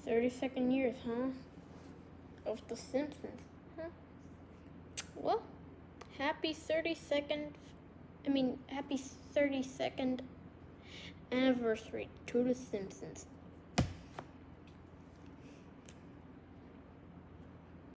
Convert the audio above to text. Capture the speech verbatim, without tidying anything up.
thirty-second years, huh? Of the Simpsons, huh? Well, happy thirty-second, I mean, happy thirty-second anniversary to the Simpsons.